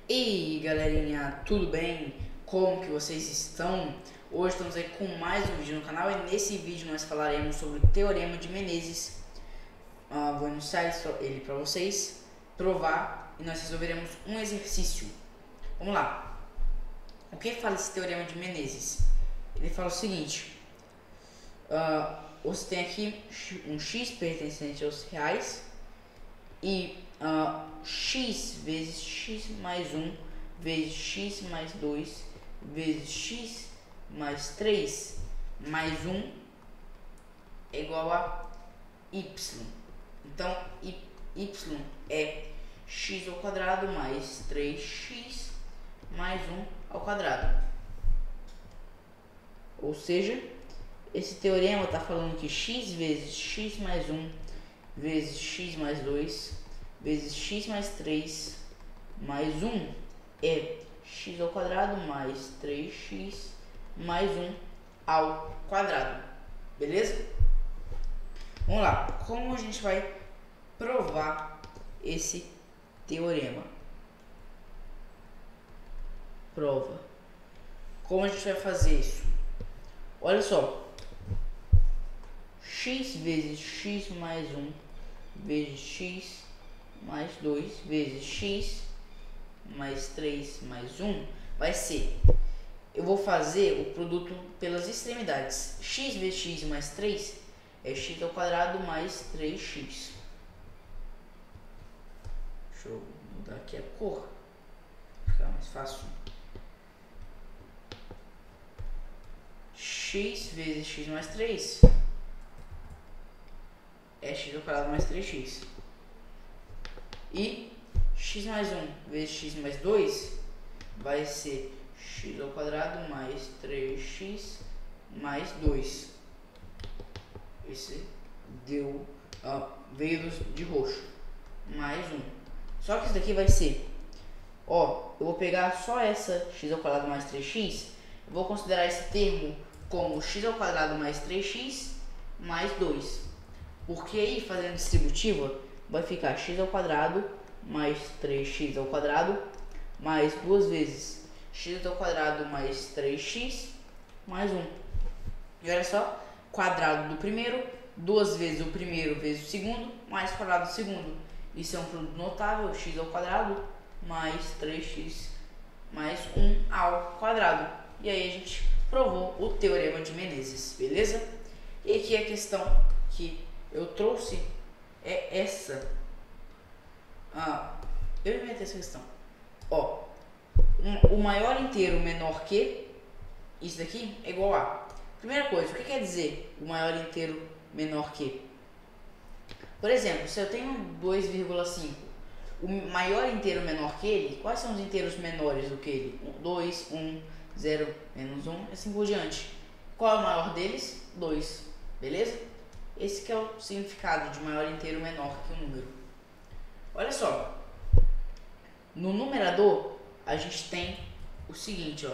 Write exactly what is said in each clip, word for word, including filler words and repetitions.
E aí, galerinha, tudo bem? Como que vocês estão? Hoje estamos aí com mais um vídeo no canal e nesse vídeo nós falaremos sobre o Teorema de Menezes. uh, Vou anunciar ele para vocês, provar e nós resolveremos um exercício. Vamos lá. O que fala esse Teorema de Menezes? Ele fala o seguinte: uh, você tem aqui um x pertencente aos reais e uh, x vezes x mais um vezes x mais dois vezes x mais três mais um é igual a y. Então y é x ao quadrado mais três x mais um ao quadrado. Ou seja, esse teorema está falando que x vezes x mais um vezes x mais dois vezes x mais três mais um é x ao quadrado mais três x mais um ao quadrado. Beleza? Vamos lá. Como a gente vai provar esse teorema? Prova. Como a gente vai fazer isso? Olha só. X vezes x mais um vezes x mais dois vezes x mais três mais um vai ser, eu vou fazer o produto pelas extremidades. X vezes x mais três é x ao quadrado mais três x. Deixa eu mudar aqui a cor para ficar mais fácil. X vezes x mais três é x ao quadrado mais três x. E x mais um vezes x mais dois vai ser x ao quadrado mais três x mais dois. Esse deu, ó, veio de roxo. Mais um. Só que isso daqui vai ser, ó, eu vou pegar só essa x ao quadrado mais três x, eu vou considerar esse termo como x ao quadrado mais três x mais dois. Porque aí, fazendo distributiva, vai ficar x ao quadrado mais três x ao quadrado mais duas vezes x ao quadrado mais três x mais um. E olha só, quadrado do primeiro, duas vezes o primeiro vezes o segundo, mais quadrado do segundo. Isso é um produto notável, x ao quadrado mais três x mais um ao quadrado. E aí a gente provou o Teorema de Menezes, beleza? E aqui a questão que eu trouxe é essa. Ah, eu inventei essa questão. Ó, um, o maior inteiro menor que isso daqui é igual a. Primeira coisa, o que quer dizer o maior inteiro menor que? Por exemplo, se eu tenho dois vírgula cinco, o maior inteiro menor que ele, quais são os inteiros menores do que ele? dois, um, zero, menos um, assim por diante. Qual é o maior deles? dois, beleza? Esse que é o significado de maior inteiro menor que o número. Olha só, no numerador a gente tem o seguinte, ó.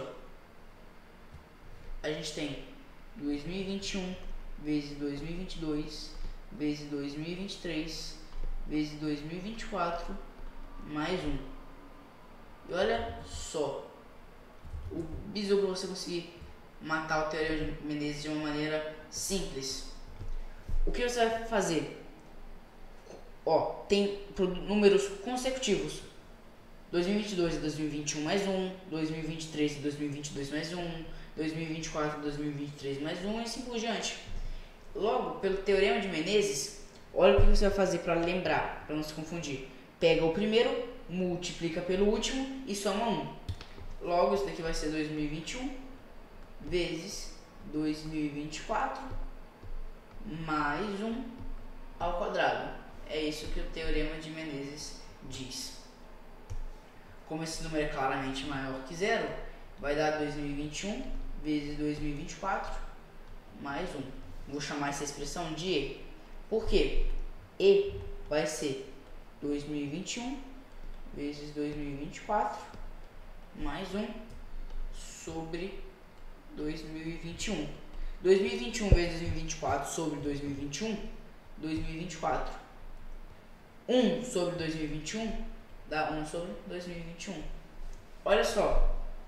A gente tem dois mil e vinte e um vezes dois mil e vinte e dois vezes dois mil e vinte e três vezes dois mil e vinte e quatro mais um. E olha só, o bizu para você conseguir matar o Teorema de Menezes de uma maneira simples. O que você vai fazer? Ó, tem números consecutivos. dois mil e vinte e dois e dois mil e vinte e um mais um, dois mil e vinte e três e dois mil e vinte e dois mais um, dois mil e vinte e quatro e dois mil e vinte e três mais um e assim por diante. Logo, pelo Teorema de Menezes, olha o que você vai fazer para lembrar, para não se confundir. Pega o primeiro, multiplica pelo último e soma um. Logo, isso daqui vai ser dois mil e vinte e um vezes dois mil e vinte e quatro mais um ao quadrado. É isso que o Teorema de Menezes diz. Como esse número é claramente maior que zero, vai dar dois mil e vinte e um vezes dois mil e vinte e quatro mais um. Vou chamar essa expressão de E. Por quê? E vai ser dois mil e vinte e um vezes dois mil e vinte e quatro mais um sobre dois mil e vinte e um. dois mil e vinte e um vezes dois mil e vinte e quatro sobre dois mil e vinte e um, dois mil e vinte e quatro. um sobre dois mil e vinte e um dá um sobre dois mil e vinte e um. olha só.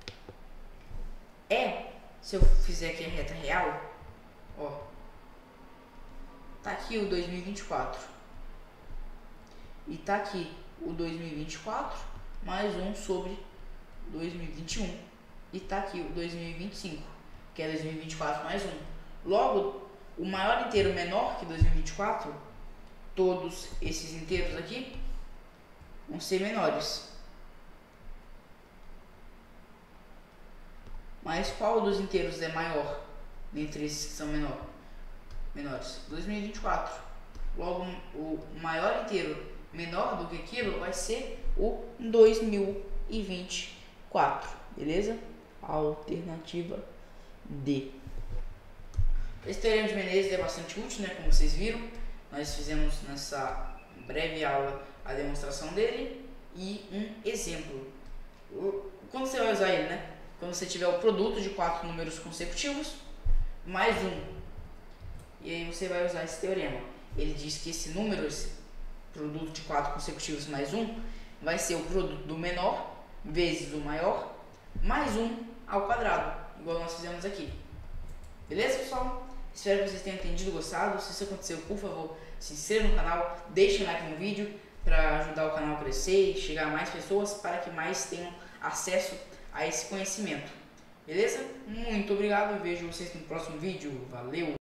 É, se eu fizer aqui a reta real, ó, tá aqui o dois mil e vinte e quatro. E tá aqui o dois mil e vinte e quatro mais um sobre dois mil e vinte e um. E tá aqui o dois mil e vinte e cinco, que é dois mil e vinte e quatro mais um. Logo, o maior inteiro menor que dois mil e vinte e quatro, todos esses inteiros aqui vão ser menores. Mas qual dos inteiros é maior dentre esses que são menor, menores? dois mil e vinte e quatro. Logo, o maior inteiro menor do que aquilo vai ser o dois mil e vinte e quatro, beleza? Alternativa D. Esse teorema de Menezes é bastante útil, né? Como vocês viram, nós fizemos nessa breve aula a demonstração dele e um exemplo. Quando você vai usar ele, né? Quando você tiver o produto de quatro números consecutivos mais um, e aí você vai usar esse teorema. Ele diz que esse número, esse produto de quatro consecutivos mais um, vai ser o produto do menor vezes o maior mais um ao quadrado, igual nós fizemos aqui. Beleza, pessoal? Espero que vocês tenham entendido e gostado. Se isso aconteceu, por favor, se inscreva no canal, deixe um like no vídeo para ajudar o canal a crescer e chegar a mais pessoas para que mais tenham acesso a esse conhecimento. Beleza? Muito obrigado e vejo vocês no próximo vídeo. Valeu!